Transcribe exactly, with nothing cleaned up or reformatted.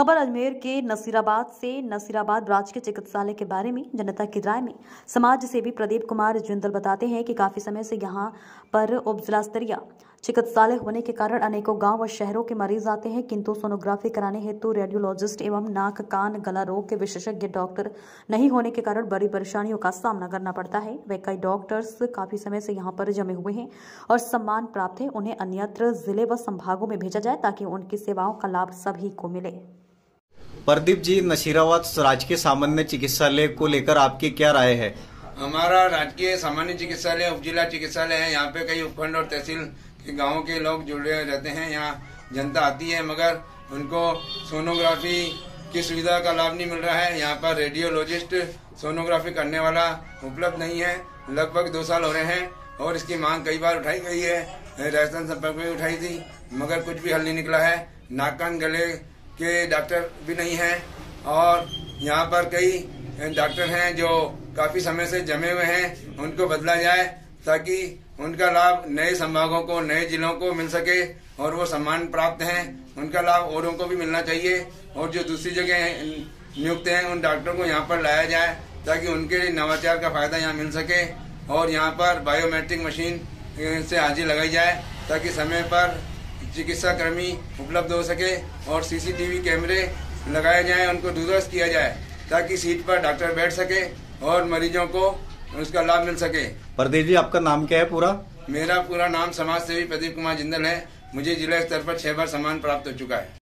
खबर अजमेर के नसीराबाद से। नसीराबाद राजकीय चिकित्सालय के बारे में जनता की राय में समाज सेवी प्रदीप कुमार जिंदल बताते हैं कि काफी समय से यहां पर उपजिला स्तरीय चिकित्सालय होने के कारण अनेकों गांव व शहरों के मरीज आते हैं, किंतु सोनोग्राफी कराने हेतु रेडियोलॉजिस्ट एवं नाक कान गला रोग के विशेषज्ञ डॉक्टर नहीं होने के कारण बड़ी परेशानियों का सामना करना पड़ता है। वे कई डॉक्टर्स काफी समय से यहाँ पर जमे हुए हैं और सम्मान प्राप्त है, उन्हें अन्यत्र जिले व संभागों में भेजा जाए ताकि उनकी सेवाओं का लाभ सभी को मिले। प्रदीप जी, नसीराबाद राजकीय सामान्य चिकित्सालय को लेकर आपकी क्या राय है? हमारा राजकीय सामान्य चिकित्सालय उपजिला चिकित्सालय है। यहाँ पे कई उपखंड और तहसील के गाँव के लोग जुड़े रहते हैं। यहाँ जनता आती है, मगर उनको सोनोग्राफी की सुविधा का लाभ नहीं मिल रहा है। यहाँ पर रेडियोलॉजिस्ट सोनोग्राफी करने वाला उपलब्ध नहीं है। लगभग दो साल हो रहे हैं और इसकी मांग कई बार उठाई गई है। राजस्थान संपर्क में उठाई थी, मगर कुछ भी हल नहीं निकला है। नाक कान गले के डॉक्टर भी नहीं हैं और यहाँ पर कई डॉक्टर हैं जो काफी समय से जमे हुए हैं, उनको बदला जाए ताकि उनका लाभ नए संभागों को, नए जिलों को मिल सके और वो सम्मान प्राप्त हैं, उनका लाभ औरों को भी मिलना चाहिए। और जो दूसरी जगह नियुक्त हैं उन डॉक्टरों को यहाँ पर लाया जाए ताकि उनके नवाचार का फायदा यहाँ मिल सके। और यहाँ पर बायोमेट्रिक मशीन से हाजिरी लगाई जाए ताकि समय पर चिकित्सा कर्मी उपलब्ध हो सके और सीसीटीवी कैमरे लगाए जाएं, उनको दुरुस्त किया जाए ताकि सीट पर डॉक्टर बैठ सके और मरीजों को उसका लाभ मिल सके। प्रदीप जी, आपका नाम क्या है पूरा? मेरा पूरा नाम समाज सेवी प्रदीप कुमार जिंदल है। मुझे जिला स्तर पर छह बार सम्मान प्राप्त हो चुका है।